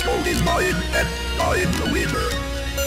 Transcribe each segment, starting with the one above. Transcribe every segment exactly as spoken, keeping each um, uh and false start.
Smoke is mine, and I'm the winner.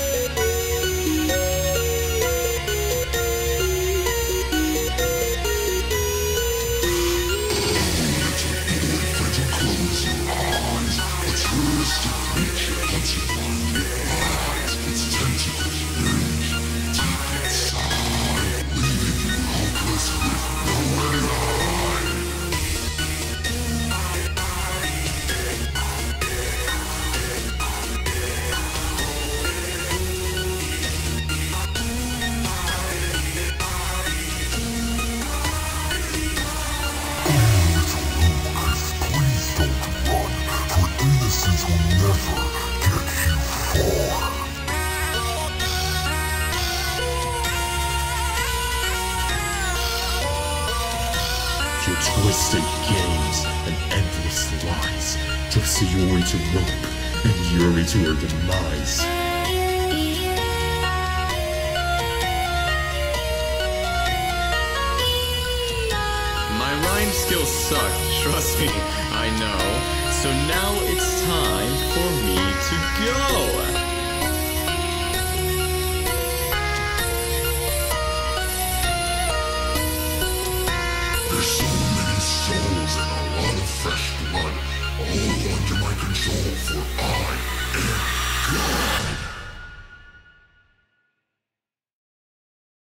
Your twisted games and endless lies just Sayori to rope and Yuri to her demise. My rhyme skills suck, trust me, I know. So now it's time for me to go. There's so many souls and a lot of fresh blood, all under my control, for I am God.